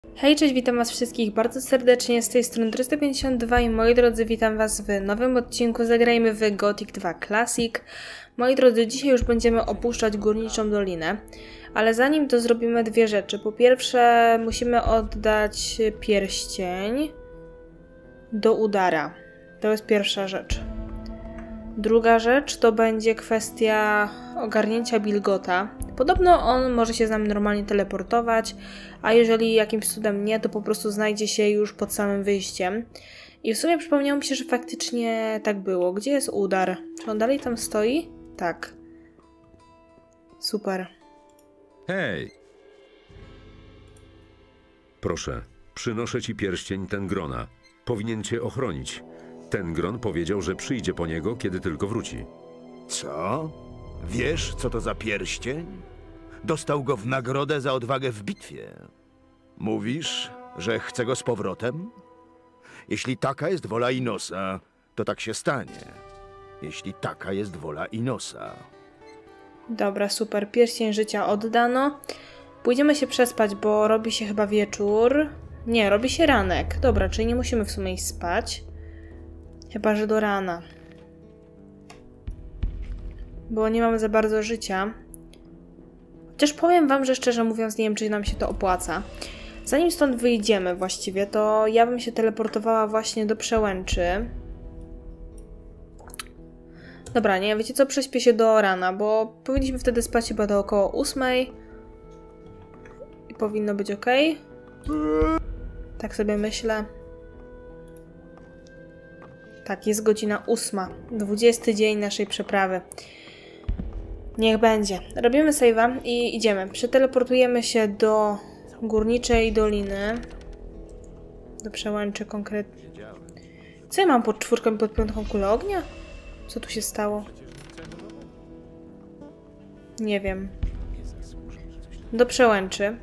Hej, cześć, witam was wszystkich bardzo serdecznie, z tej strony 352 i moi drodzy, witam was w nowym odcinku Zagrajmy w Gothic 2 Classic. Moi drodzy, dzisiaj już będziemy opuszczać Górniczą Dolinę, ale zanim to zrobimy dwie rzeczy. Po pierwsze musimy oddać pierścień do Udara, to jest pierwsza rzecz. Druga rzecz to będzie kwestia ogarnięcia Bilgota. Podobno on może się z nami normalnie teleportować, a jeżeli jakimś cudem nie, to po prostu znajdzie się już pod samym wyjściem. I w sumie przypomniało mi się, że faktycznie tak było. Gdzie jest Udar? Czy on dalej tam stoi? Tak. Super. Hej! Proszę, przynoszę ci pierścień Tengrona. Powinien cię ochronić. Tengron powiedział, że przyjdzie po niego, kiedy tylko wróci. Co? Wiesz, co to za pierścień? Dostał go w nagrodę za odwagę w bitwie. Mówisz, że chce go z powrotem? Jeśli taka jest wola Inosa, to tak się stanie. Jeśli taka jest wola Inosa. Dobra, super. Pierścień życia oddano. Pójdziemy się przespać, bo robi się chyba wieczór. Nie, robi się ranek. Dobra, czyli nie musimy w sumie iść spać. Chyba że do rana. Bo nie mamy za bardzo życia. Chociaż powiem wam, że szczerze mówiąc nie wiem, czy nam się to opłaca. Zanim stąd wyjdziemy właściwie, to ja bym się teleportowała właśnie do Przełęczy. Dobra, nie, wiecie co? Prześpię się do rana, bo powinniśmy wtedy spać chyba do około 8. I powinno być ok. Tak sobie myślę. Tak, jest godzina 8. 20 dzień naszej przeprawy. Niech będzie. Robimy save'a i idziemy. Przeteleportujemy się do Górniczej Doliny. Do Przełęczy konkretnie. Co ja mam pod 4 i pod 5 kulę ognia? Co tu się stało? Nie wiem. Do Przełęczy.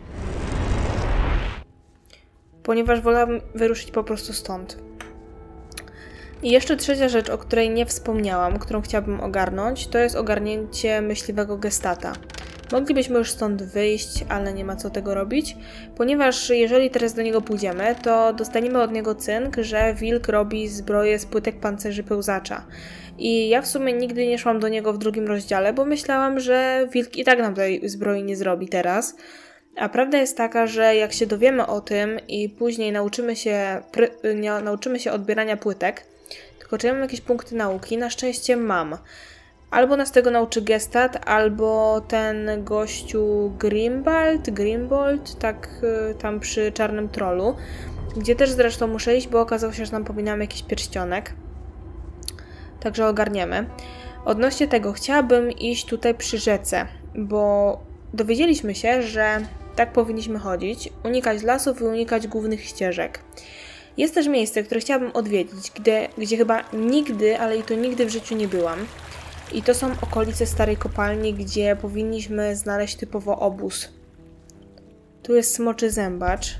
Ponieważ wolałabym wyruszyć po prostu stąd. I jeszcze trzecia rzecz, o której nie wspomniałam, którą chciałabym ogarnąć, to jest ogarnięcie myśliwego Gestata. Moglibyśmy już stąd wyjść, ale nie ma co tego robić, ponieważ jeżeli teraz do niego pójdziemy, to dostaniemy od niego cynk, że wilk robi zbroję z płytek pancerzy pełzacza. I ja w sumie nigdy nie szłam do niego w drugim rozdziale, bo myślałam, że wilk i tak nam tej zbroi nie zrobi teraz. A prawda jest taka, że jak się dowiemy o tym i później nauczymy się odbierania płytek, tylko czy ja mam jakieś punkty nauki? Na szczęście mam. Albo nas tego nauczy Gestat, albo ten gościu Grimbold, tak tam przy Czarnym Trollu, gdzie też zresztą muszę iść, bo okazało się, że nam pominąłem jakiś pierścionek. Także ogarniemy. Odnośnie tego chciałabym iść tutaj przy rzece, bo dowiedzieliśmy się, że tak powinniśmy chodzić, unikać lasów i unikać głównych ścieżek. Jest też miejsce, które chciałabym odwiedzić, gdzie chyba nigdy, ale i to nigdy w życiu nie byłam. I to są okolice starej kopalni, gdzie powinniśmy znaleźć typowo obóz. Tu jest smoczy zębacz.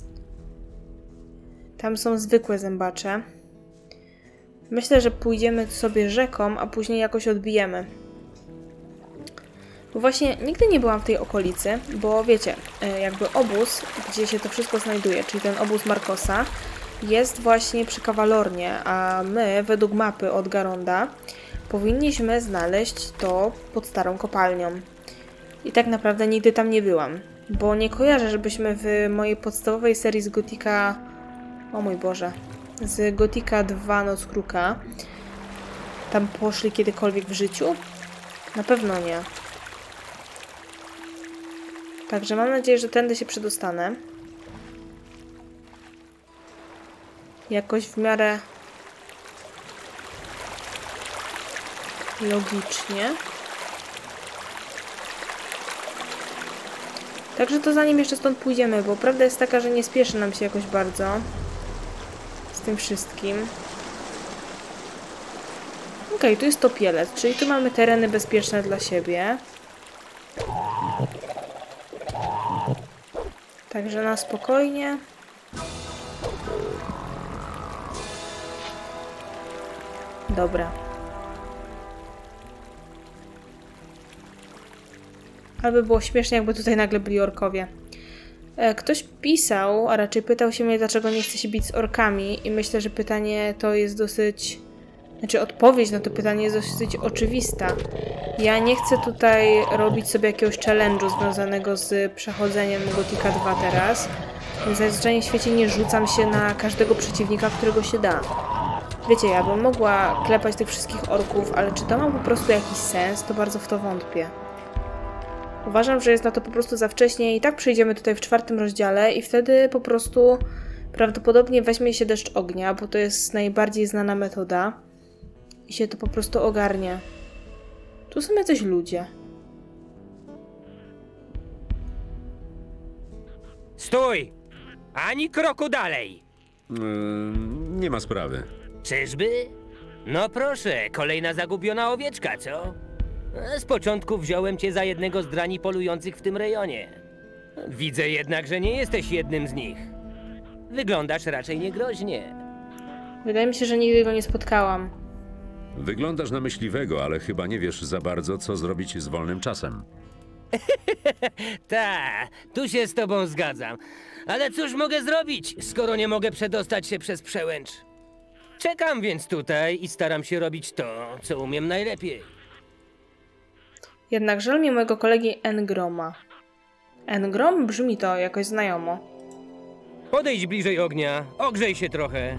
Tam są zwykłe zębacze. Myślę, że pójdziemy sobie rzeką, a później jakoś odbijemy. Bo właśnie nigdy nie byłam w tej okolicy, bo wiecie, jakby obóz, gdzie się to wszystko znajduje, czyli ten obóz Markosa, jest właśnie przy Kawalornie, a my, według mapy od Garonda, powinniśmy znaleźć to pod starą kopalnią. I tak naprawdę nigdy tam nie byłam, bo nie kojarzę, żebyśmy w mojej podstawowej serii z Gothica... O mój Boże... Z Gothica 2 Noc Kruka tam poszli kiedykolwiek w życiu? Na pewno nie. Także mam nadzieję, że tędy się przedostanę. Jakoś w miarę logicznie. Także to zanim jeszcze stąd pójdziemy, bo prawda jest taka, że nie spieszy nam się jakoś bardzo z tym wszystkim. Okej, tu jest topielec, czyli tu mamy tereny bezpieczne dla siebie. Także na spokojnie. Dobra. Ale by było śmiesznie, jakby tutaj nagle byli orkowie. Ktoś pisał, a raczej pytał się mnie, dlaczego nie chcę się bić z orkami i myślę, że pytanie to jest dosyć... Znaczy odpowiedź na to pytanie jest dosyć oczywista. Ja nie chcę tutaj robić sobie jakiegoś challenge'u związanego z przechodzeniem Gothica 2 teraz. Więc najzwyczajniej w świecie nie rzucam się na każdego przeciwnika, którego się da. Wiecie, ja bym mogła klepać tych wszystkich orków, ale czy to ma po prostu jakiś sens, to bardzo w to wątpię. Uważam, że jest na to po prostu za wcześnie i tak przyjdziemy tutaj w 4. rozdziale i wtedy po prostu prawdopodobnie weźmie się deszcz ognia, bo to jest najbardziej znana metoda i się to po prostu ogarnie. Tu są jacyś ludzie. Stój! Ani kroku dalej! Nie ma sprawy. Czyżby? No proszę, kolejna zagubiona owieczka, co? Z początku wziąłem cię za jednego z drani polujących w tym rejonie. Widzę jednak, że nie jesteś jednym z nich. Wyglądasz raczej niegroźnie. Wydaje mi się, że nigdy go nie spotkałam. Wyglądasz na myśliwego, ale chyba nie wiesz za bardzo, co zrobić z wolnym czasem. Ta, tu się z tobą zgadzam. Ale cóż mogę zrobić, skoro nie mogę przedostać się przez przełęcz? Czekam więc tutaj i staram się robić to, co umiem najlepiej. Jednak żal mi mojego kolegi Engroma. Engrom? Brzmi to jakoś znajomo. Podejdź bliżej ognia, ogrzej się trochę.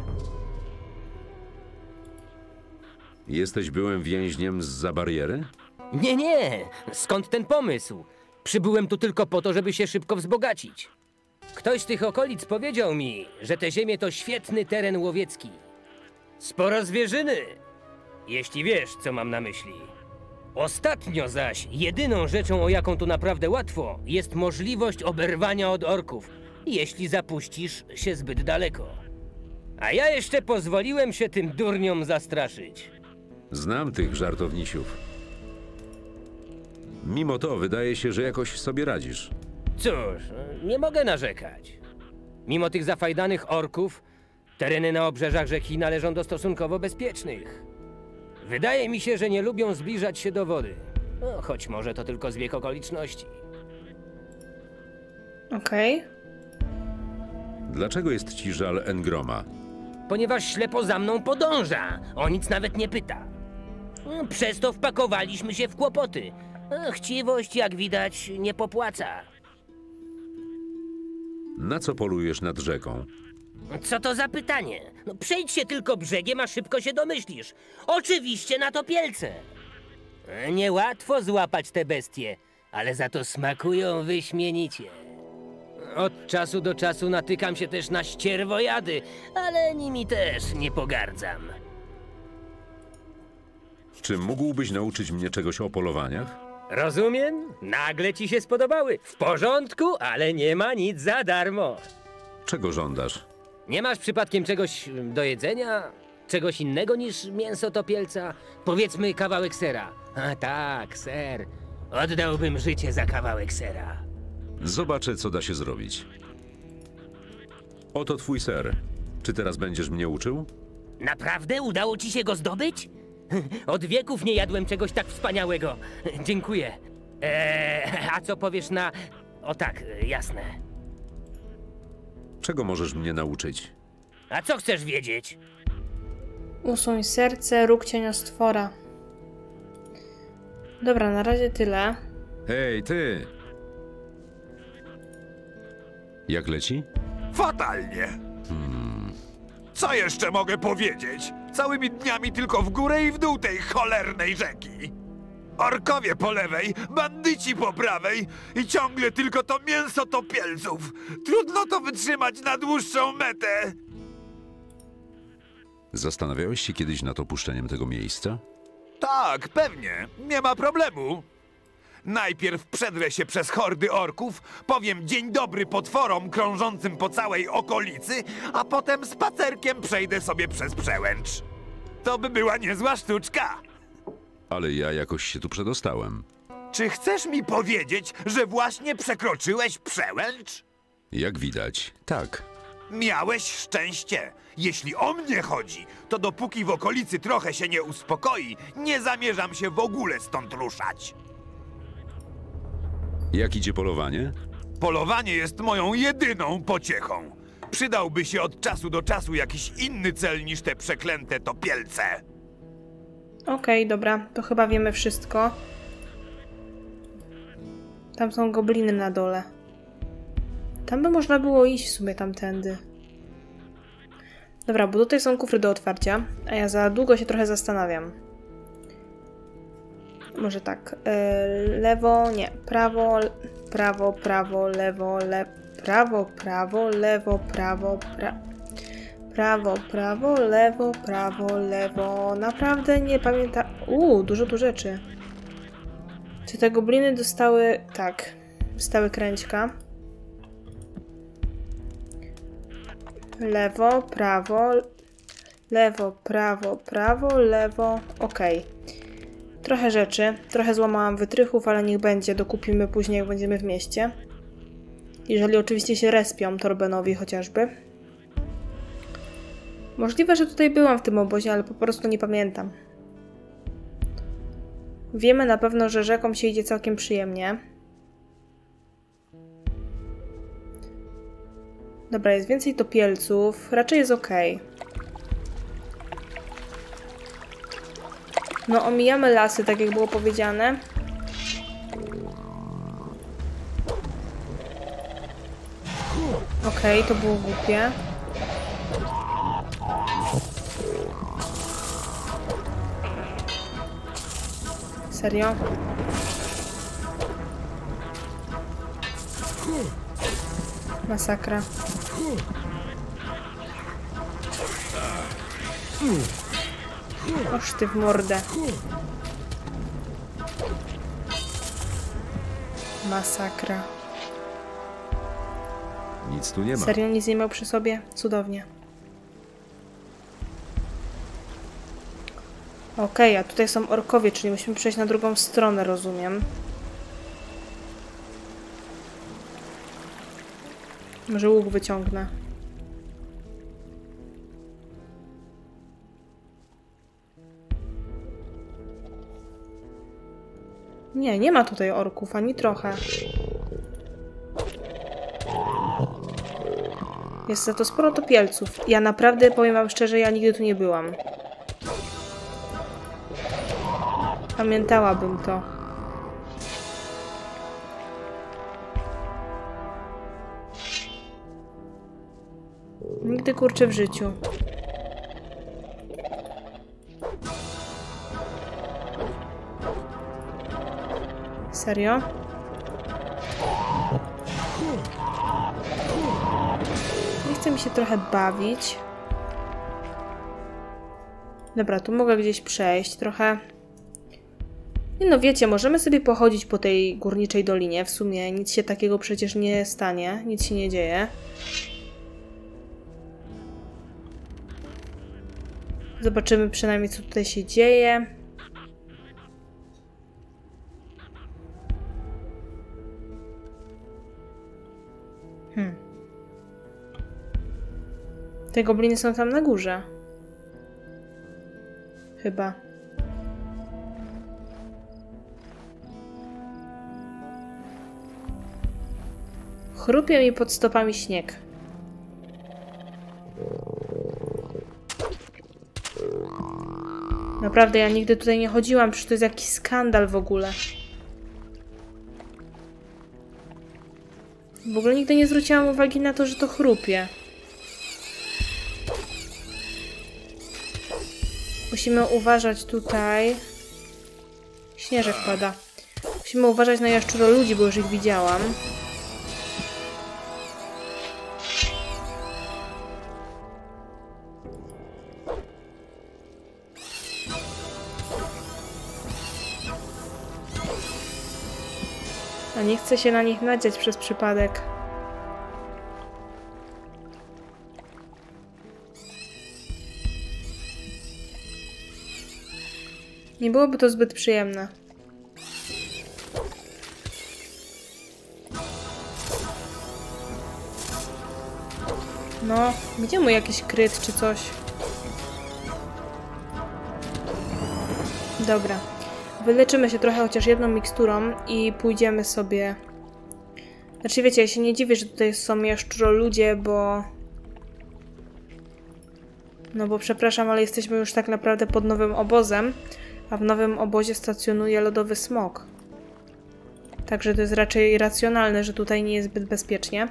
Jesteś byłym więźniem zza bariery? Nie, skąd ten pomysł? Przybyłem tu tylko po to, żeby się szybko wzbogacić. Ktoś z tych okolic powiedział mi, że te ziemie to świetny teren łowiecki. Sporo zwierzyny, jeśli wiesz, co mam na myśli. Ostatnio zaś jedyną rzeczą, o jaką tu naprawdę łatwo, jest możliwość oberwania od orków, jeśli zapuścisz się zbyt daleko. A ja jeszcze pozwoliłem się tym durniom zastraszyć. Znam tych żartownisiów. Mimo to wydaje się, że jakoś sobie radzisz. Cóż, nie mogę narzekać. Mimo tych zafajdanych orków, tereny na obrzeżach rzeki należą do stosunkowo bezpiecznych. Wydaje mi się, że nie lubią zbliżać się do wody. No, choć może to tylko zbieg okoliczności. Okej. Dlaczego jest ci żal Engroma? Ponieważ ślepo za mną podąża, o nic nawet nie pyta. Przez to wpakowaliśmy się w kłopoty. Chciwość, jak widać, nie popłaca. Na co polujesz nad rzeką? Co to za pytanie? No, przejdź się tylko brzegiem, a szybko się domyślisz. Oczywiście na topielce. Niełatwo złapać te bestie, ale za to smakują wyśmienicie. Od czasu do czasu natykam się też na ścierwojady, ale nimi też nie pogardzam. Czy mógłbyś nauczyć mnie czegoś o polowaniach? Rozumiem? Nagle ci się spodobały. W porządku, ale nie ma nic za darmo. Czego żądasz? Nie masz przypadkiem czegoś do jedzenia? Czegoś innego niż mięso topielca? Powiedzmy kawałek sera. A tak, ser. Oddałbym życie za kawałek sera. Zobaczę, co da się zrobić. Oto twój ser. Czy teraz będziesz mnie uczył? Naprawdę udało ci się go zdobyć? Od wieków nie jadłem czegoś tak wspaniałego. Dziękuję. A co powiesz na... O tak, jasne. Czego możesz mnie nauczyć? A co chcesz wiedzieć? Usuń serce, róg cieniostwora. Dobra, na razie tyle. Hej, ty! Jak leci? Fatalnie. Co jeszcze mogę powiedzieć? Całymi dniami tylko w górę i w dół tej cholernej rzeki. Orkowie po lewej, bandyci po prawej i ciągle tylko to mięso topielców. Trudno to wytrzymać na dłuższą metę. Zastanawiałeś się kiedyś nad opuszczeniem tego miejsca? Tak, pewnie. Nie ma problemu. Najpierw przedrę się przez hordy orków, powiem dzień dobry potworom krążącym po całej okolicy, a potem spacerkiem przejdę sobie przez przełęcz. To by była niezła sztuczka. Ale ja jakoś się tu przedostałem. Czy chcesz mi powiedzieć, że właśnie przekroczyłeś przełęcz? Jak widać, tak. Miałeś szczęście. Jeśli o mnie chodzi, to dopóki w okolicy trochę się nie uspokoi, nie zamierzam się w ogóle stąd ruszać. Jak idzie polowanie? Polowanie jest moją jedyną pociechą. Przydałby się od czasu do czasu jakiś inny cel niż te przeklęte topielce. Okej, dobra, to chyba wiemy wszystko. Tam są gobliny na dole. Tam by można było iść w sumie tamtędy. Dobra, bo tutaj są kufry do otwarcia, a ja za długo się trochę zastanawiam. Może tak, lewo, nie, prawo, prawo, prawo, lewo, prawo, prawo, lewo, prawo, prawo, prawo, lewo, prawo, lewo. Naprawdę nie pamiętam. Dużo tu rzeczy. Czy te gobliny dostały... Tak, dostały kręćka. Lewo, prawo, prawo, lewo. Okej. Trochę rzeczy. Trochę złamałam wytrychów, ale niech będzie. Dokupimy później, jak będziemy w mieście. Jeżeli oczywiście się respią Torbenowi chociażby. Możliwe, że tutaj byłam w tym obozie, ale po prostu nie pamiętam. Wiemy na pewno, że rzeką się idzie całkiem przyjemnie. Dobra, jest więcej topielców. Raczej jest ok. No, omijamy lasy, tak jak było powiedziane. Okej, to było głupie. Serio? Masakra. Oż ty w mordę. Masakra. Nic tu nie ma. Serio nic nie miał przy sobie? Cudownie. Okej, a tutaj są orkowie, czyli musimy przejść na drugą stronę, rozumiem. Może łuk wyciągnę. Nie, nie ma tutaj orków, ani trochę. Jest za to sporo topielców. Ja naprawdę, powiem wam szczerze, ja nigdy tu nie byłam. Pamiętałabym to. Nigdy, kurczę, w życiu. Serio? Nie chce mi się trochę bawić. Dobra, tu mogę gdzieś przejść trochę. Nie no, wiecie, możemy sobie pochodzić po tej górniczej dolinie. W sumie nic się takiego przecież nie stanie. Nic się nie dzieje. Zobaczymy przynajmniej, co tutaj się dzieje. Te gobliny są tam na górze. Chyba. Chrupie mi pod stopami śnieg. Naprawdę, ja nigdy tutaj nie chodziłam, przecież to jest jakiś skandal w ogóle. W ogóle nigdy nie zwróciłam uwagi na to, że to chrupie. Musimy uważać tutaj. Śnieżek pada. Musimy uważać na jaszczuroludzi, bo już ich widziałam. A nie chcę się na nich nadziać przez przypadek. Nie byłoby to zbyt przyjemne. No, gdzie mu jakiś kryt czy coś? Dobra. Wyleczymy się trochę chociaż jedną miksturą i pójdziemy sobie Znaczy wiecie, ja się nie dziwię, że tutaj są jaszczuroludzie, bo... No bo przepraszam, ale jesteśmy już tak naprawdę pod nowym obozem, a w nowym obozie stacjonuje lodowy smok. Także to jest raczej racjonalne, że tutaj nie jest zbyt bezpiecznie.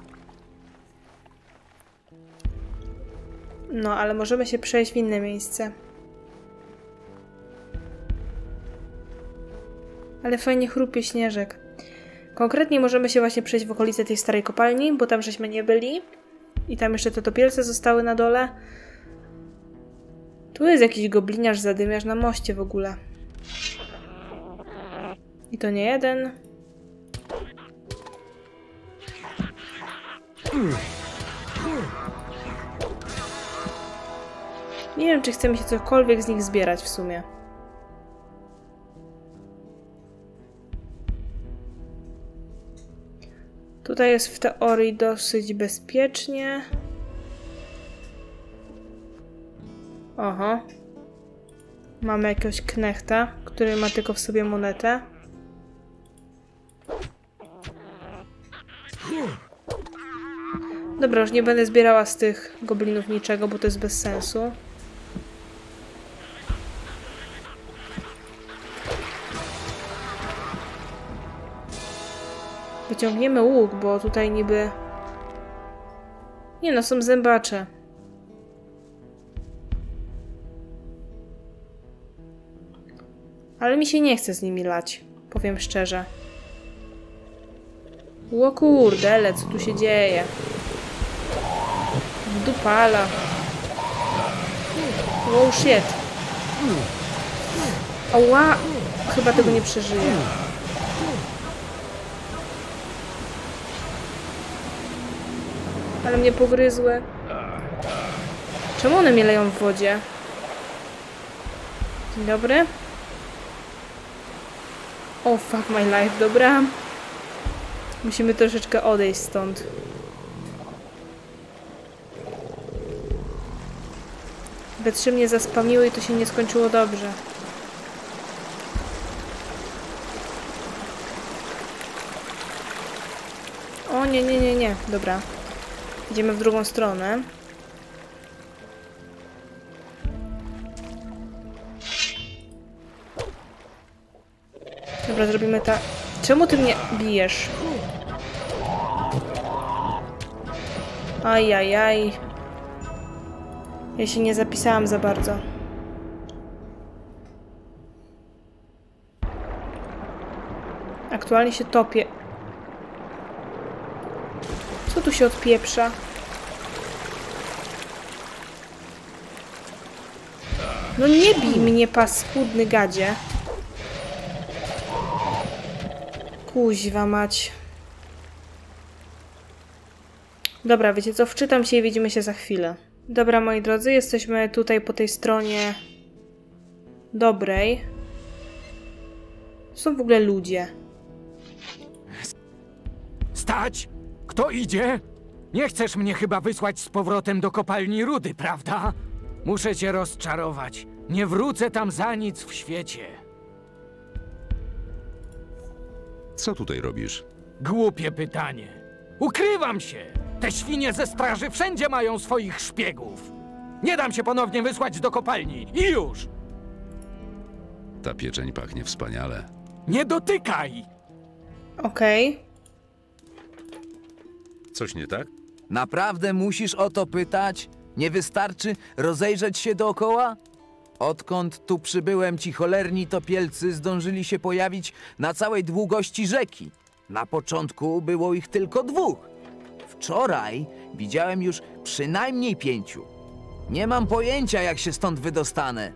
No, ale możemy się przejść w inne miejsce. Ale fajnie chrupie śnieżek. Konkretnie możemy się właśnie przejść w okolice tej starej kopalni, bo tam żeśmy nie byli. I tam jeszcze te topielce zostały na dole. Tu jest jakiś gobliniarz, zadymiarz na moście w ogóle. I to nie jeden. Nie wiem, czy chce mi się cokolwiek z nich zbierać w sumie. Tutaj jest w teorii dosyć bezpiecznie. Oho. Mamy jakiegoś knechta, który ma tylko w sobie monetę. Dobra, już nie będę zbierała z tych goblinów niczego, bo to jest bez sensu. Wyciągniemy łuk, bo tutaj niby... Nie no, są zębacze. Ale mi się nie chce z nimi lać, powiem szczerze. O kurde, co tu się dzieje? Dupala. Oh shit. Ała! Chyba tego nie przeżyję. Ale mnie pogryzły. Czemu one mnie leją w wodzie? Dzień dobry. Oh fuck my life, dobra. Musimy troszeczkę odejść stąd. We 3 mnie zaspamiły i to się nie skończyło dobrze. O nie, nie, nie, nie. Dobra. Idziemy w drugą stronę. Dobra, zrobimy tak. Czemu ty mnie bijesz? Ajajaj. Ja się nie zapisałam za bardzo. Aktualnie się topię. Co tu się odpieprza? No nie bij mnie, paskudny gadzie. Kuźwa mać. Dobra, wiecie co? Wczytam się i widzimy się za chwilę. Dobra, moi drodzy, jesteśmy tutaj po tej stronie dobrej. Są w ogóle ludzie. Stać! Kto idzie? Nie chcesz mnie chyba wysłać z powrotem do kopalni rudy, prawda? Muszę cię rozczarować. Nie wrócę tam za nic w świecie. Co tutaj robisz? Głupie pytanie. Ukrywam się! Te świnie ze straży wszędzie mają swoich szpiegów. Nie dam się ponownie wysłać do kopalni. I już! Ta pieczeń pachnie wspaniale. Nie dotykaj! Okej. Coś nie tak? Naprawdę musisz o to pytać? Nie wystarczy rozejrzeć się dookoła? Odkąd tu przybyłem, ci cholerni topielcy zdążyli się pojawić na całej długości rzeki. Na początku było ich tylko 2. Wczoraj widziałem już przynajmniej 5. Nie mam pojęcia, jak się stąd wydostanę.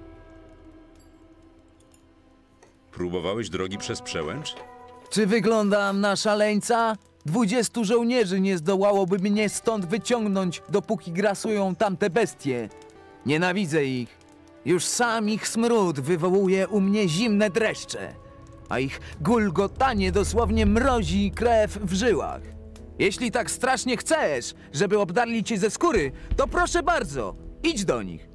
Próbowałeś drogi przez przełęcz? Czy wyglądam na szaleńca? 20 żołnierzy nie zdołałoby mnie stąd wyciągnąć, dopóki grasują tamte bestie. Nienawidzę ich. Już sam ich smród wywołuje u mnie zimne dreszcze, a ich gulgotanie dosłownie mrozi krew w żyłach. Jeśli tak strasznie chcesz, żeby obdarli cię ze skóry, to proszę bardzo, idź do nich.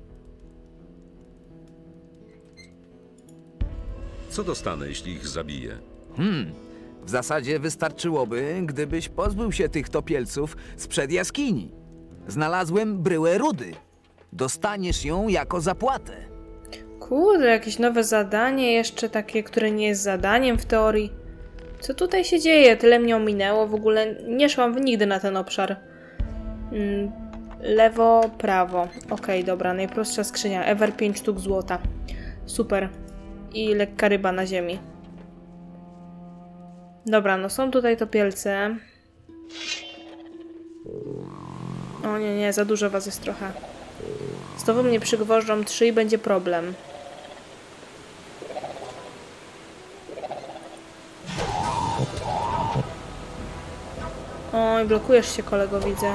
Co dostanę, jeśli ich zabiję? W zasadzie wystarczyłoby, gdybyś pozbył się tych topielców sprzed jaskini. Znalazłem bryłę rudy. Dostaniesz ją jako zapłatę. Kurde, jakieś nowe zadanie, jeszcze takie, które nie jest zadaniem w teorii. Co tutaj się dzieje? Tyle mnie ominęło, w ogóle nie szłam nigdy na ten obszar. Lewo, prawo. Okej, dobra, najprostsza skrzynia. Ever 5 sztuk złota. Super. I lekka ryba na ziemi. Dobra, no są tutaj topielce. O nie, za dużo was jest trochę. Znowu mnie przygwożdżą 3 i będzie problem. Oj, blokujesz się, kolego, widzę.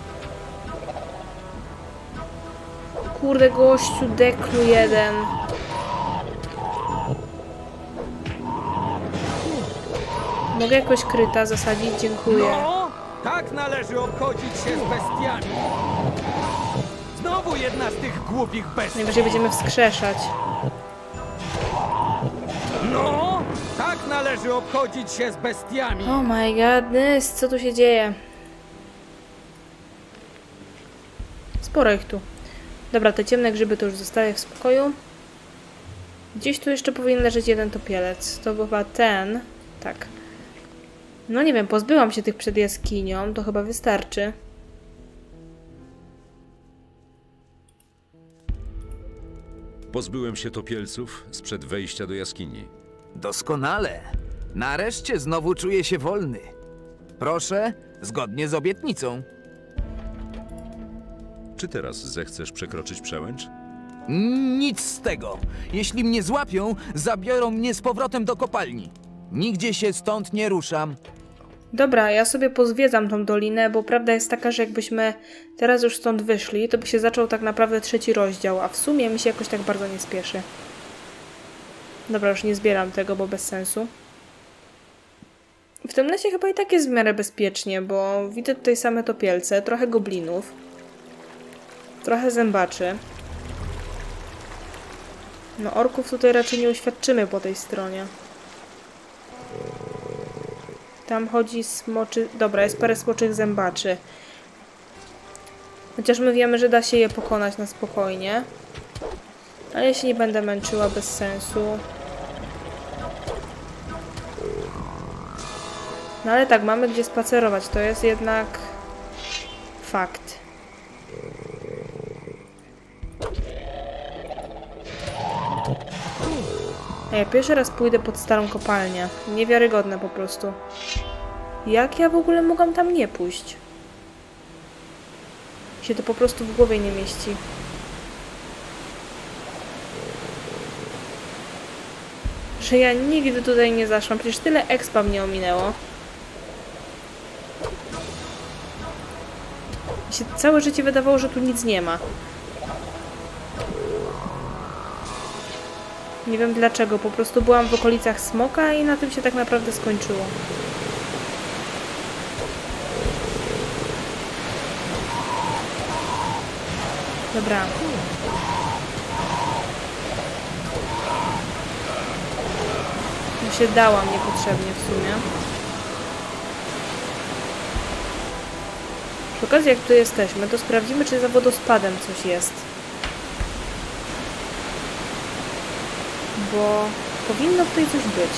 Kurde, gościu, deklu jeden. Mogę jakoś kryta zasadzić? Dziękuję. No, tak należy obchodzić się z bestiami. Znowu jedna z tych głupich bestii. Najwyżej będziemy wskrzeszać. No, tak należy obchodzić się z bestiami. Oh my goodness, co tu się dzieje? Sporo ich tu. Dobra, te ciemne grzyby to już zostawię w spokoju. Gdzieś tu jeszcze powinien leżeć jeden topielec. To chyba ten. Tak. No nie wiem, pozbyłam się tych przed jaskinią. To chyba wystarczy. Pozbyłem się topielców sprzed wejścia do jaskini. Doskonale. Nareszcie znowu czuję się wolny. Proszę, zgodnie z obietnicą. Czy teraz zechcesz przekroczyć przełęcz? Nic z tego. Jeśli mnie złapią, zabiorą mnie z powrotem do kopalni. Nigdzie się stąd nie ruszam. Dobra, ja sobie pozwiedzam tą dolinę, bo prawda jest taka, że jakbyśmy teraz już stąd wyszli, to by się zaczął tak naprawdę 3. rozdział, a w sumie mi się jakoś tak bardzo nie spieszy. Dobra, już nie zbieram tego, bo bez sensu. W tym lesie chyba i tak jest w miarę bezpiecznie, bo widzę tutaj same topielce, trochę goblinów, trochę zębaczy. No orków tutaj raczej nie uświadczymy po tej stronie. Tam chodzi smoczy... Dobra, jest parę smoczych zębaczy. Chociaż my wiemy, że da się je pokonać na spokojnie. Ale ja się nie będę męczyła bez sensu. No ale tak, mamy gdzie spacerować. To jest jednak... fakt. A ja pierwszy raz pójdę pod starą kopalnię. Niewiarygodne po prostu. Jak ja w ogóle mogłam tam nie pójść? Się to po prostu w głowie nie mieści. Że ja nigdy tutaj nie zaszłam. Przecież tyle expa mnie ominęło. Mi się całe życie wydawało, że tu nic nie ma. Nie wiem dlaczego, po prostu byłam w okolicach smoka i na tym się tak naprawdę skończyło. Dobra. Tu się dałam niepotrzebnie w sumie. Przy okazji, jak tu jesteśmy, to sprawdzimy, czy za wodospadem coś jest. Bo powinno tutaj coś być.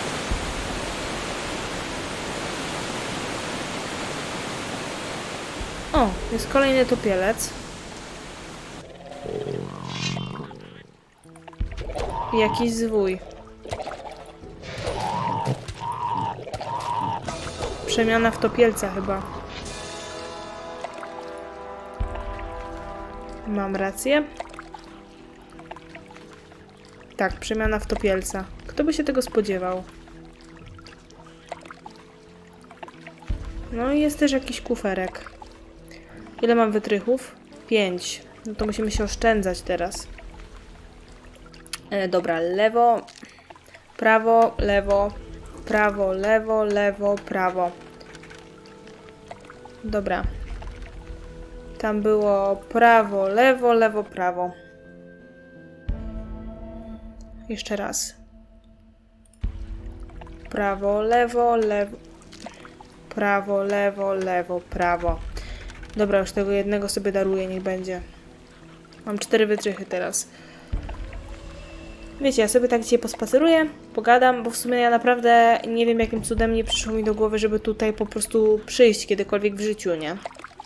O, jest kolejny topielec. I jakiś zwój. Przemiana w topielca chyba. Mam rację? Tak, przemiana w topielca. Kto by się tego spodziewał? No i jest też jakiś kuferek. Ile mam wytrychów? 5. No to musimy się oszczędzać teraz. Dobra, lewo, prawo, lewo, prawo, lewo, lewo, prawo. Dobra. Tam było prawo, lewo, lewo, prawo. Jeszcze raz. prawo, lewo, lewo. Prawo, lewo, lewo, prawo. Dobra, już tego jednego sobie daruję, niech będzie. Mam 4 wytrychy teraz. Wiecie, ja sobie tak dzisiaj pospaceruję, pogadam, bo w sumie ja naprawdę nie wiem, jakim cudem nie przyszło mi do głowy, żeby tutaj po prostu przyjść kiedykolwiek w życiu, nie?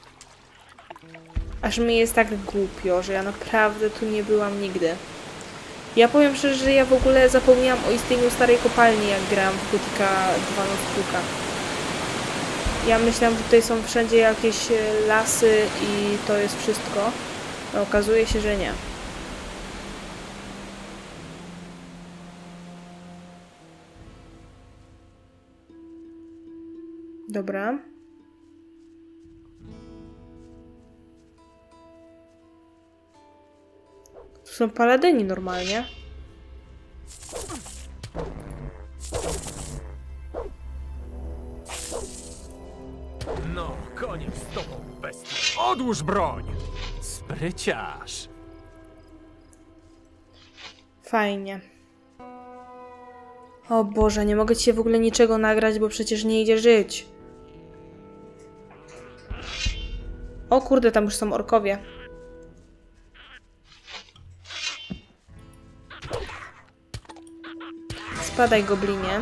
Aż mi jest tak głupio, że ja naprawdę tu nie byłam nigdy. Ja powiem szczerze, że ja w ogóle zapomniałam o istnieniu starej kopalni, jak grałam w Gothica 2 Northbrooka. Ja myślałam, że tutaj są wszędzie jakieś lasy i to jest wszystko. A okazuje się, że nie. Dobra. To są paladyni normalnie. No, koniec z tobą, bestia. Odłóż broń! Spryciarz. Fajnie. O Boże, nie mogę ci w ogóle niczego nagrać, bo przecież nie idzie żyć. O kurde, tam już są orkowie. Spadaj, goblinie.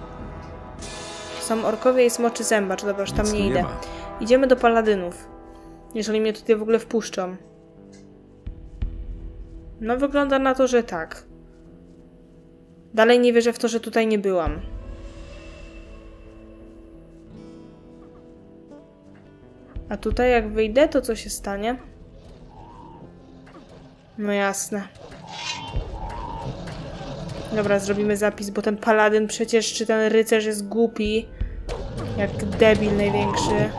Są orkowie i smoczy zębacz. Dobra, już tam Nic nie tu nie idę. ma. Idziemy do paladynów. Jeżeli mnie tutaj w ogóle wpuszczą. No wygląda na to, że tak. Dalej nie wierzę w to, że tutaj nie byłam. A tutaj jak wyjdę, to co się stanie? No jasne. Dobra, zrobimy zapis, bo ten paladyn przecież, czy ten rycerz jest głupi. Jak debil największy.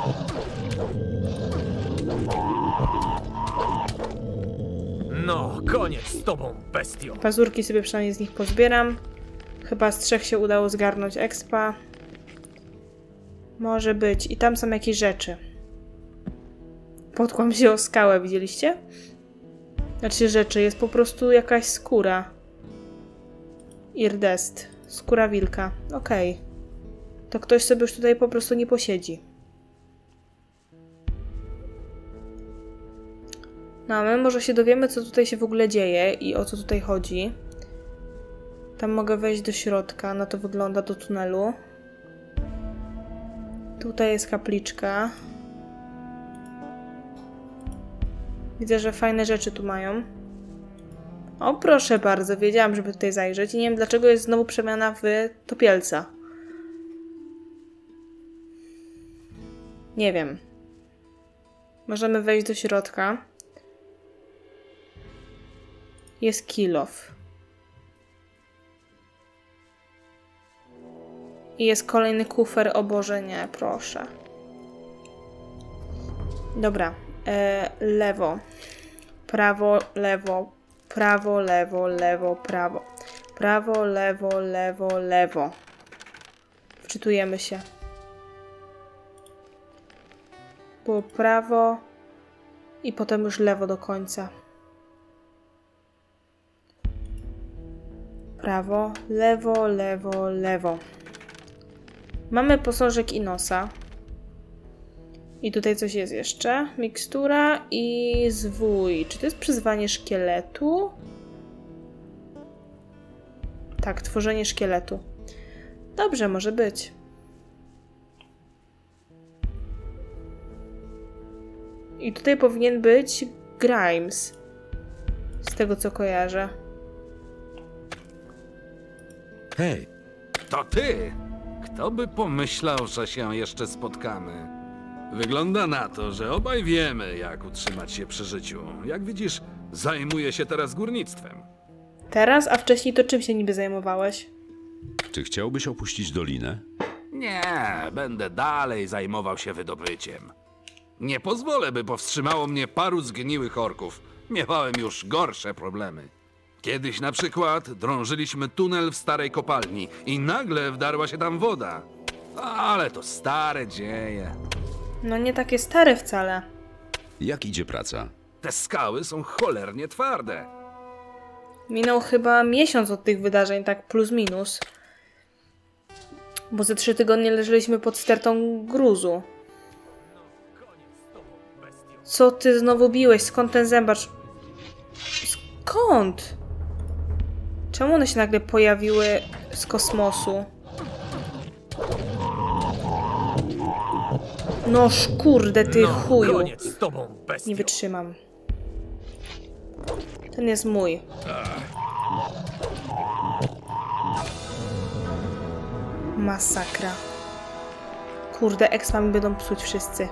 No, koniec z tobą, bestio. Pazurki sobie przynajmniej z nich pozbieram. Chyba z 3 się udało zgarnąć expa. Może być. I tam są jakieś rzeczy. Potkłam się o skałę, widzieliście? Znaczy rzeczy, jest po prostu jakaś skóra. Irdest. Skóra wilka. Okej. To ktoś sobie już tutaj po prostu nie posiedzi. No a my może się dowiemy, co tutaj się w ogóle dzieje i o co tutaj chodzi. Tam mogę wejść do środka, no to wygląda, do tunelu. Tutaj jest kapliczka. Widzę, że fajne rzeczy tu mają. O, proszę bardzo, wiedziałam, żeby tutaj zajrzeć. I nie wiem, dlaczego jest znowu przemiana w topielca. Nie wiem. Możemy wejść do środka. Jest kill off. I jest kolejny kufer. O Boże, nie, proszę. Dobra. Lewo. Prawo, lewo. Prawo, lewo, lewo, prawo. Prawo, lewo, lewo, lewo. Wczytujemy się. Było prawo i potem już lewo do końca. Prawo, lewo, lewo, lewo. Mamy posążek Inosa. I tutaj coś jest jeszcze. Mikstura i zwój. Czy to jest przyzwanie szkieletu? Tak, tworzenie szkieletu. Dobrze, może być. I tutaj powinien być Grimes. Z tego, co kojarzę. Hej, To ty! Kto by pomyślał, że się jeszcze spotkamy? Wygląda na to, że obaj wiemy, jak utrzymać się przy życiu. Jak widzisz, zajmuję się teraz górnictwem. Teraz? A wcześniej to czym się niby zajmowałeś? czy chciałbyś opuścić dolinę? Nie, będę dalej zajmował się wydobyciem. Nie pozwolę, by powstrzymało mnie paru zgniłych orków. Miewałem już gorsze problemy. Kiedyś na przykład drążyliśmy tunel w starej kopalni i nagle wdarła się tam woda. Ale to stare dzieje. No nie takie stare wcale. Jak idzie praca? Te skały są cholernie twarde. Minął chyba miesiąc od tych wydarzeń, tak plus minus. Bo ze 3 tygodnie leżeliśmy pod stertą gruzu. Co ty znowu biłeś? Skąd ten zębacz? Skąd? Czemu one się nagle pojawiły z kosmosu? No kurde, ty chuju. Koniec z tobą, bestio. Nie wytrzymam. Ten jest mój. Masakra. Kurde, expa mi będą psuć wszyscy.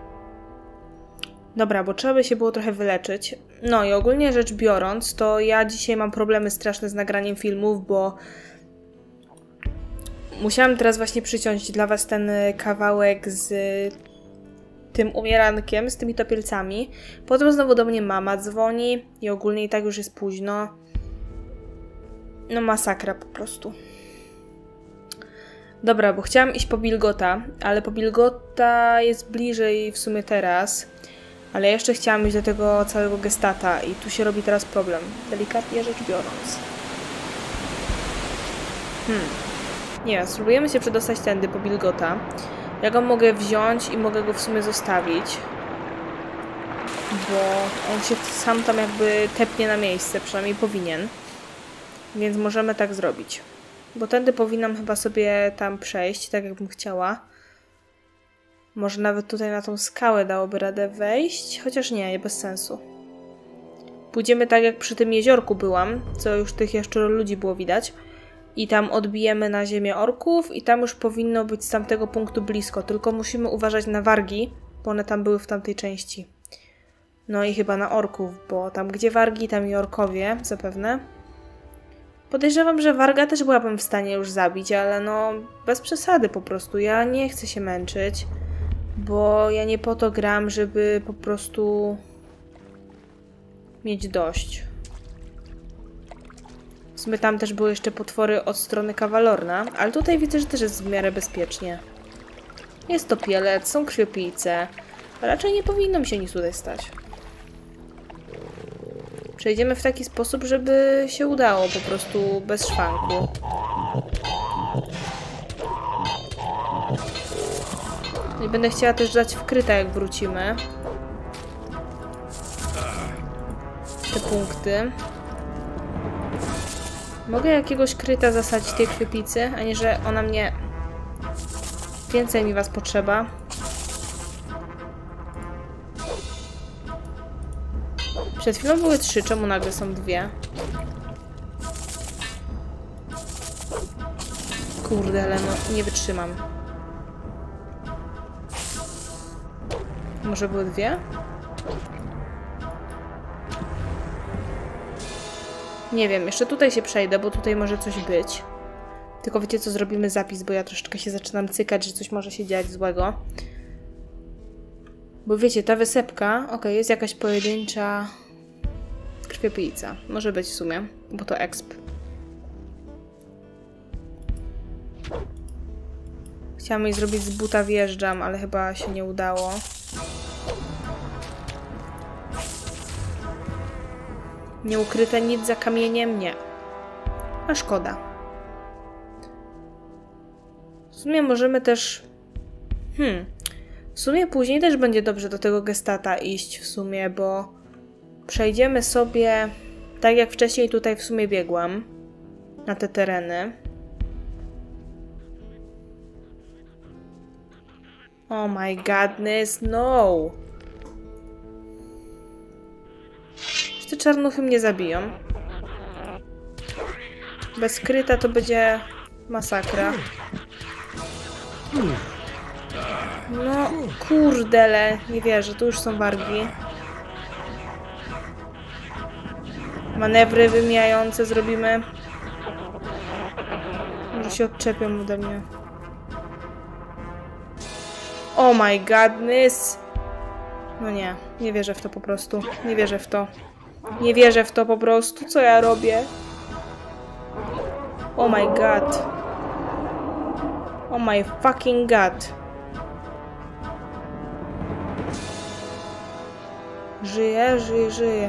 Dobra, bo trzeba by się było trochę wyleczyć. No i ogólnie rzecz biorąc, to ja dzisiaj mam problemy straszne z nagraniem filmów, bo musiałam teraz właśnie przyciąć dla was ten kawałek z tym umierankiem, z tymi topielcami. Potem znowu do mnie mama dzwoni i ogólnie i tak już jest późno. No masakra po prostu. Dobra, bo chciałam iść po Bilgota, ale po Bilgota jest bliżej w sumie teraz. Ale jeszcze chciałam iść do tego całego gestata i tu się robi teraz problem. Delikatnie rzecz biorąc. Nie wiem, spróbujemy się przedostać tędy po Bilgota. Ja go mogę wziąć i mogę go w sumie zostawić. Bo on się sam tam jakby tepnie na miejsce, przynajmniej powinien. Więc możemy tak zrobić. Bo tędy powinnam chyba sobie tam przejść, tak jakbym chciała. Może nawet tutaj na tą skałę dałoby radę wejść, chociaż nie, bez sensu. Pójdziemy tak jak przy tym jeziorku byłam, co już tych jeszcze ludzi było widać. I tam odbijemy na ziemię orków i tam już powinno być z tamtego punktu blisko. Tylko musimy uważać na wargi, bo one tam były w tamtej części. No i chyba na orków, bo tam gdzie wargi, tam i orkowie zapewne. Podejrzewam, że warga też byłabym w stanie już zabić, ale no bez przesady po prostu. Ja nie chcę się męczyć, bo ja nie po to gram, żeby po prostu mieć dość. W sumie tam też były jeszcze potwory od strony Kawalorna, ale tutaj widzę, że też jest w miarę bezpiecznie. Jest topielec, są krwiopijce. Raczej nie powinno mi się nic tutaj stać. Przejdziemy w taki sposób, żeby się udało, po prostu bez szwanku. I będę chciała też dać wkryta, jak wrócimy. Te punkty. Mogę jakiegoś kryta zasadzić tej krwiopicy, a nie, że ona mnie... Więcej mi was potrzeba. Przed chwilą były 3, czemu nagle są 2? Kurde, ale no nie wytrzymam. Może były 2? Nie wiem, jeszcze tutaj się przejdę, bo tutaj może coś być. Tylko wiecie co, zrobimy zapis, bo ja troszeczkę się zaczynam cykać, że coś może się dziać złego. Bo wiecie, ta wysepka, okej, jest jakaś pojedyncza krwiopijca. Może być w sumie, bo to exp. Chciałam jej zrobić z buta wjeżdżam, ale chyba się nie udało. Nieukryte nic za kamieniem? Nie. A szkoda. W sumie możemy też... W sumie później też będzie dobrze do tego gestata iść w sumie, bo przejdziemy sobie tak jak wcześniej tutaj w sumie biegłam na te tereny. Oh my godness, no! Te czarnuchy mnie zabiją. Bez kryta to będzie masakra. No, kurdele, nie wierzę, tu już są wargi. Manewry wymijające zrobimy. Może się odczepią ode mnie. Oh my godness! No nie, nie wierzę w to po prostu. Nie wierzę w to. Nie wierzę w to po prostu. Co ja robię? Oh my god. Oh my fucking god. Żyję, żyję, żyję.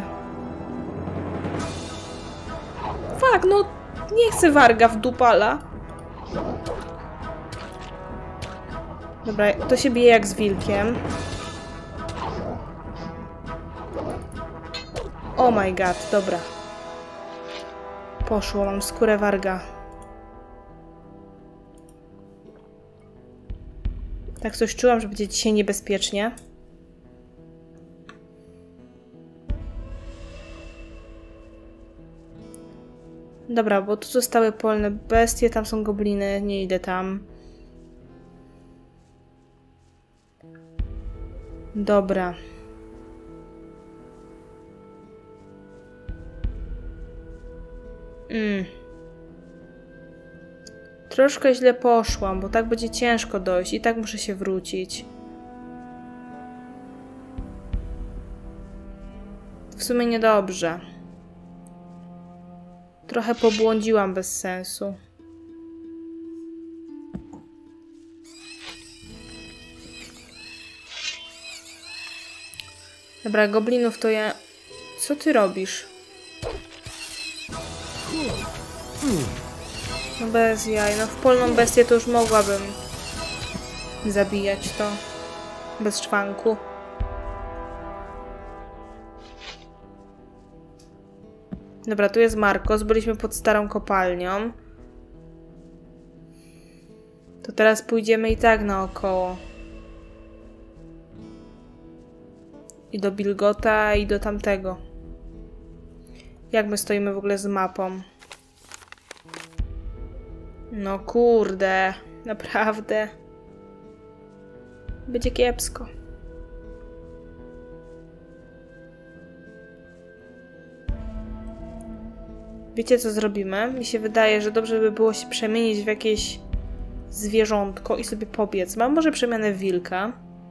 Fuck, no nie chcę warga w dupala. Dobra, to się bije jak z wilkiem. Oh my god, dobra. Poszło, mam skórę warga. Tak coś czułam, że będzie dzisiaj niebezpiecznie. Dobra, bo tu zostały polne bestie, tam są gobliny, nie idę tam. Dobra. Troszkę źle poszłam, bo tak będzie ciężko dojść i tak muszę się wrócić. W sumie niedobrze. Trochę pobłądziłam bez sensu. Dobra, goblinów to ja... Co ty robisz? No bez jaj. No w polną bestię to już mogłabym zabijać to. Bez szwanku. Dobra, tu jest Markos. Byliśmy pod starą kopalnią. To teraz pójdziemy i tak naokoło. I do Bilgota, i do tamtego. Jak my stoimy w ogóle z mapą? No kurde. Naprawdę. Będzie kiepsko. Wiecie, co zrobimy? Mi się wydaje, że dobrze by było się przemienić w jakieś zwierzątko i sobie pobiec. Mam może przemianę w wilka.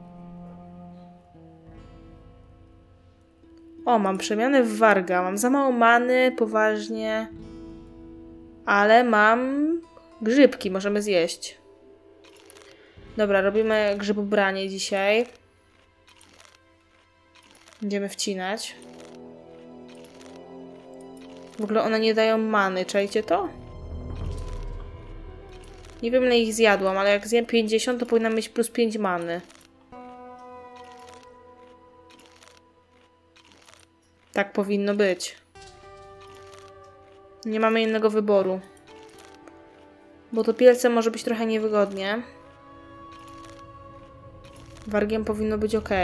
O, mam przemianę w warga. Mam za mało many, poważnie. Ale mam grzybki, możemy zjeść. Dobra, robimy grzybobranie dzisiaj. Będziemy wcinać. W ogóle one nie dają many, czajcie to? Nie wiem, ile ich zjadłam, ale jak zjem 50, to powinna mieć plus 5 many. Tak powinno być. Nie mamy innego wyboru. Bo to pielce może być trochę niewygodnie. Wargiem powinno być ok.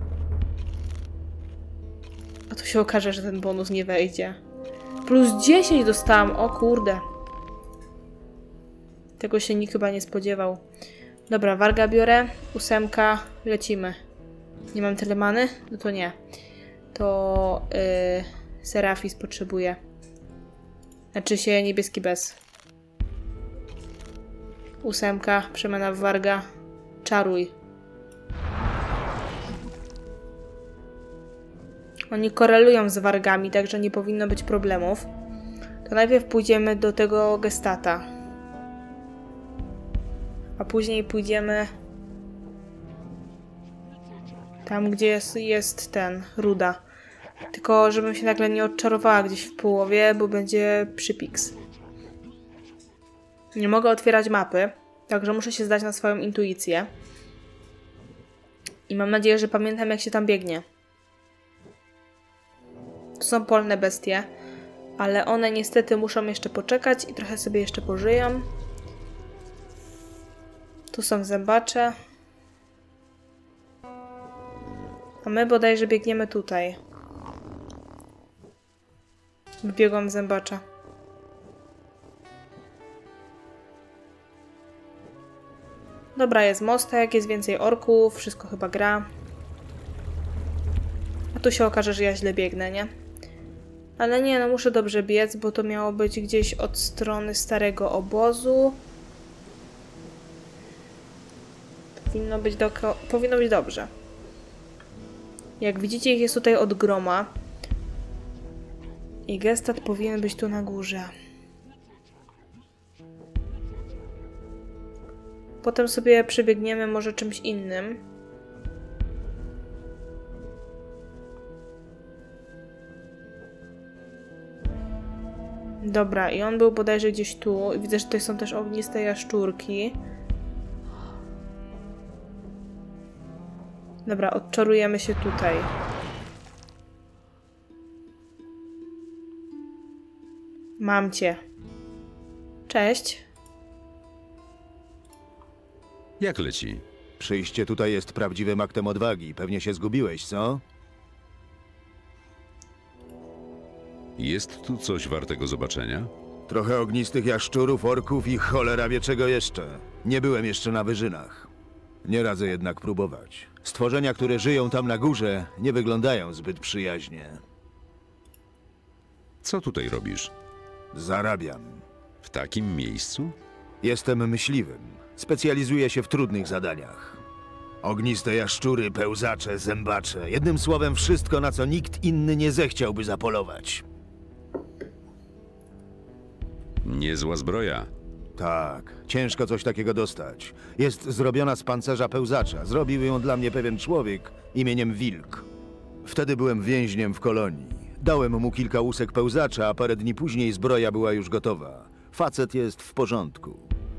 A tu się okaże, że ten bonus nie wejdzie. Plus 10 dostałam, o kurde. Tego się nikt chyba nie spodziewał. Dobra, warga biorę, 8, lecimy. Nie mam tyle many? No to nie. To Serafis potrzebuje. Znaczy się niebieski bez. 8, przemiana w warga. Czaruj. Oni korelują z wargami, także nie powinno być problemów. To najpierw pójdziemy do tego gestata. A później pójdziemy tam, gdzie jest ten, ruda. Tylko żebym się nagle nie odczarowała gdzieś w połowie, bo będzie przypiks. Nie mogę otwierać mapy, także muszę się zdać na swoją intuicję. I mam nadzieję, że pamiętam, jak się tam biegnie. To są polne bestie, ale one niestety muszą jeszcze poczekać i trochę sobie jeszcze pożyją. Tu są zębacze. A my bodajże biegniemy tutaj. Wybiegłam zębacza. Dobra, jest mostek, jest więcej orków, wszystko chyba gra. A tu się okaże, że ja źle biegnę, nie? Ale nie, no muszę dobrze biec, bo to miało być gdzieś od strony starego obozu. Powinno być dobrze. Jak widzicie, ich jest tutaj od groma. I gestat powinien być tu na górze. Potem sobie przebiegniemy może czymś innym. Dobra, i on był bodajże gdzieś tu. I widzę, że tutaj są też ogniste jaszczurki. Dobra, odczarujemy się tutaj. Mam cię. Cześć. Jak leci? Przyjście tutaj jest prawdziwym aktem odwagi. Pewnie się zgubiłeś, co? Jest tu coś wartego zobaczenia? Trochę ognistych jaszczurów, orków i cholera wie czego jeszcze. Nie byłem jeszcze na wyżynach. Nie radzę jednak próbować. Stworzenia, które żyją tam na górze, nie wyglądają zbyt przyjaźnie. Co tutaj robisz? Zarabiam. W takim miejscu? Jestem myśliwym. Specjalizuję się w trudnych zadaniach. Ogniste jaszczury, pełzacze, zębacze. Jednym słowem wszystko, na co nikt inny nie zechciałby zapolować. Niezła zbroja. Tak, ciężko coś takiego dostać. Jest zrobiona z pancerza pełzacza. Zrobił ją dla mnie pewien człowiek imieniem Wilk. Wtedy byłem więźniem w kolonii. Dałem mu kilka łusek pełzacza, a parę dni później zbroja była już gotowa. Facet jest w porządku.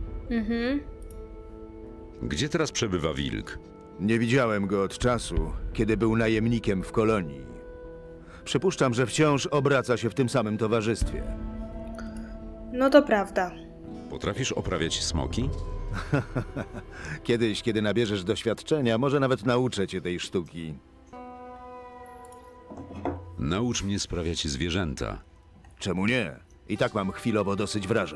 Gdzie teraz przebywa Wilk? Nie widziałem go od czasu, kiedy był najemnikiem w kolonii. Przypuszczam, że wciąż obraca się w tym samym towarzystwie. No to prawda. Potrafisz oprawiać smoki? Kiedyś, kiedy nabierzesz doświadczenia, może nawet nauczę cię tej sztuki. Naucz mnie sprawiać zwierzęta. Czemu nie? I tak mam chwilowo dosyć wrażeń.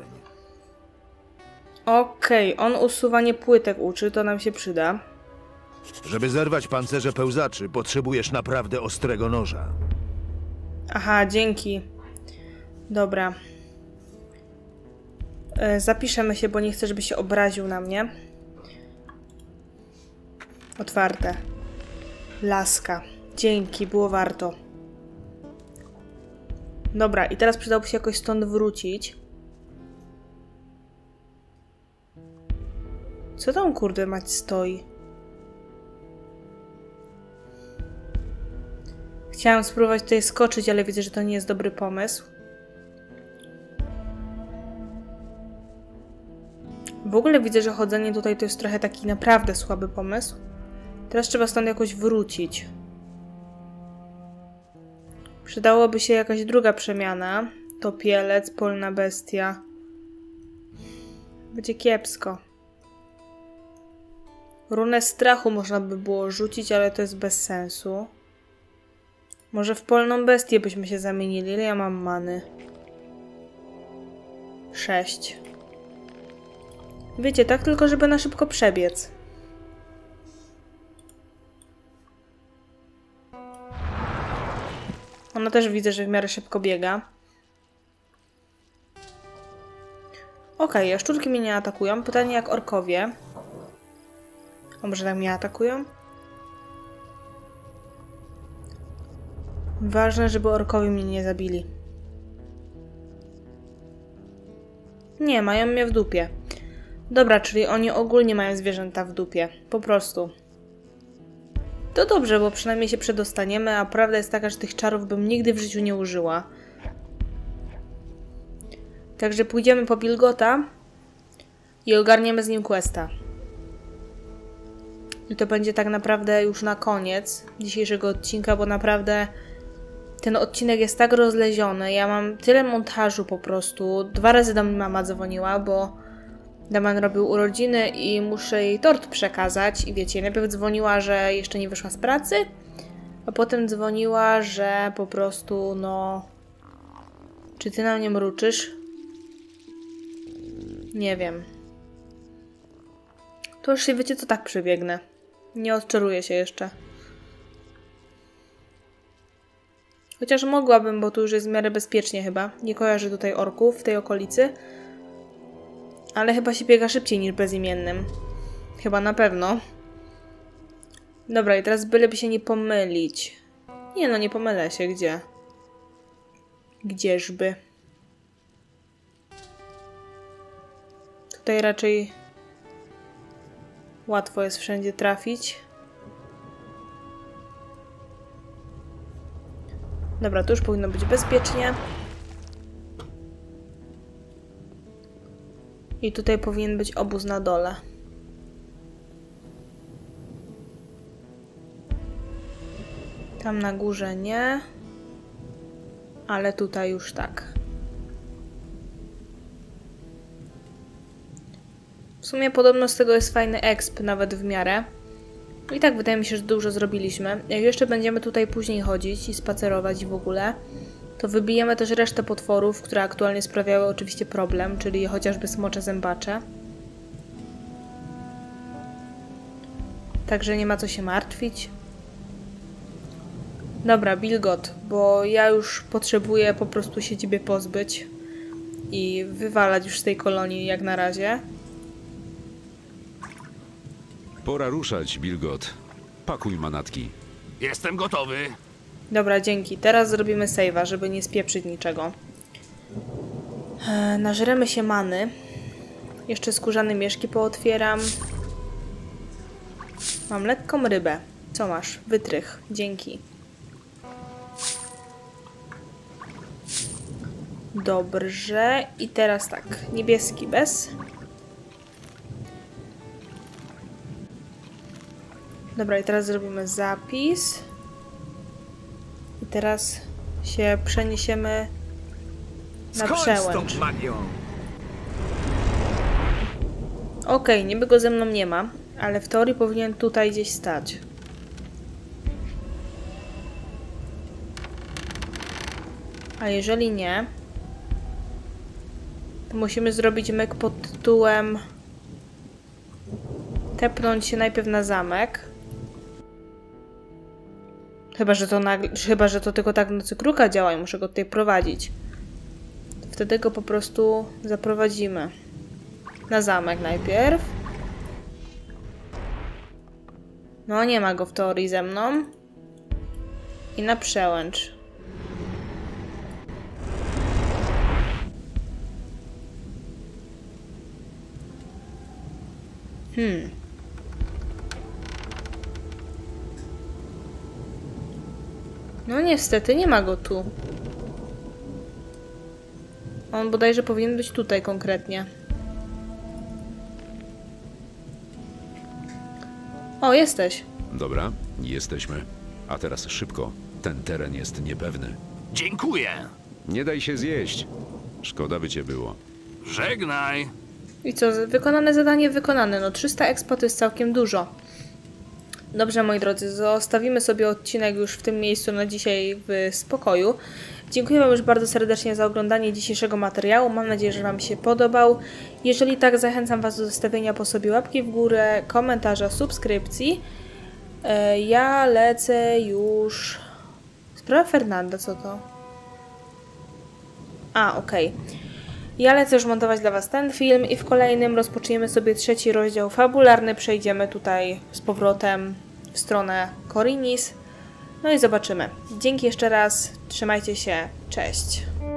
Okej, on usuwanie płytek uczy, to nam się przyda. Żeby zerwać pancerze pełzaczy, potrzebujesz naprawdę ostrego noża. Aha, dzięki. Dobra. Zapiszemy się, bo nie chcę, żeby się obraził na mnie. Otwarte. Laska. Dzięki, było warto. Dobra, i teraz przydałoby się jakoś stąd wrócić. Co tam kurde mać stoi? Chciałam spróbować tutaj skoczyć, ale widzę, że to nie jest dobry pomysł. W ogóle widzę, że chodzenie tutaj to jest trochę taki naprawdę słaby pomysł. Teraz trzeba stąd jakoś wrócić. Przydałoby się jakaś druga przemiana. Topielec, polna bestia. Będzie kiepsko. Runę strachu można by było rzucić, ale to jest bez sensu. Może w polną bestię byśmy się zamienili. Ile ja mam many? 6. Wiecie, tak tylko żeby na szybko przebiec. Ona też widzę, że w miarę szybko biega. Okej, jaszczurki mnie nie atakują. Pytanie jak orkowie. A może tak mnie atakują? Ważne, żeby orkowie mnie nie zabili. Nie, mają mnie w dupie. Dobra, czyli oni ogólnie mają zwierzęta w dupie. Po prostu. To dobrze, bo przynajmniej się przedostaniemy, a prawda jest taka, że tych czarów bym nigdy w życiu nie użyła. Także pójdziemy po Wilgota i ogarniemy z nim questa. I to będzie tak naprawdę już na koniec dzisiejszego odcinka, bo naprawdę ten odcinek jest tak rozleziony. Ja mam tyle montażu po prostu. 2 razy do mnie mama dzwoniła, bo Damian robił urodziny i muszę jej tort przekazać. I wiecie, najpierw dzwoniła, że jeszcze nie wyszła z pracy, a potem dzwoniła, że po prostu, no... Czy ty na mnie mruczysz? Nie wiem. To już się, wiecie co, tak przebiegnę. Nie odczaruję się jeszcze. Chociaż mogłabym, bo tu już jest w miarę bezpiecznie chyba. Nie kojarzę tutaj orków w tej okolicy. Ale chyba się biega szybciej niż bezimiennym. Chyba na pewno. Dobra, i teraz byleby się nie pomylić. Nie no, nie pomylę się. Gdzie? Gdzieżby? Tutaj raczej łatwo jest wszędzie trafić. Dobra, tu już powinno być bezpiecznie. I tutaj powinien być obóz na dole. Tam na górze nie. Ale tutaj już tak. W sumie podobno z tego jest fajny exp, nawet w miarę. I tak wydaje mi się, że dużo zrobiliśmy. Jak jeszcze będziemy tutaj później chodzić i spacerować w ogóle, to wybijemy też resztę potworów, które aktualnie sprawiały oczywiście problem, czyli chociażby smocze zębacze. Także nie ma co się martwić. Dobra, Bilgot, bo ja już potrzebuję po prostu się ciebie pozbyć i wywalać już z tej kolonii jak na razie. Pora ruszać, Bilgot. Pakuj manatki. Jestem gotowy. Dobra, dzięki. Teraz zrobimy save'a, żeby nie spieprzyć niczego. Nażremy się many. Jeszcze skórzane mieszki pootwieram. Mam lekką rybę. Co masz? Wytrych. Dzięki. Dobrze. I teraz tak. Niebieski bez. Dobra, i teraz zrobimy zapis. I teraz się przeniesiemy na przełęcz. Okej, niby go ze mną nie ma, ale w teorii powinien tutaj gdzieś stać. A jeżeli nie, to musimy zrobić myk pod tytułem tepnąć się najpierw na zamek. Chyba, że to tylko tak w Nocy Kruka działa i muszę go tutaj prowadzić. Wtedy go po prostu zaprowadzimy. Na zamek najpierw. No, nie ma go w teorii ze mną. I na przełęcz. No niestety, nie ma go tu. On bodajże powinien być tutaj konkretnie. O, jesteś. Dobra, jesteśmy. A teraz szybko. Ten teren jest niepewny. Dziękuję. Nie daj się zjeść. Szkoda by cię było. Żegnaj. I co? Wykonane zadanie wykonane. No 300 expo to jest całkiem dużo. Dobrze, moi drodzy, zostawimy sobie odcinek już w tym miejscu na dzisiaj w spokoju. Dziękuję Wam już bardzo serdecznie za oglądanie dzisiejszego materiału. Mam nadzieję, że Wam się podobał. Jeżeli tak, zachęcam Was do zostawienia po sobie łapki w górę, komentarza, subskrypcji. Ja lecę już... Sprawa Fernanda, co to? A, okej. Ja lecę już montować dla Was ten film i w kolejnym rozpoczniemy sobie 3. rozdział fabularny. Przejdziemy tutaj z powrotem w stronę Khorinis. No i zobaczymy. Dzięki jeszcze raz. Trzymajcie się. Cześć.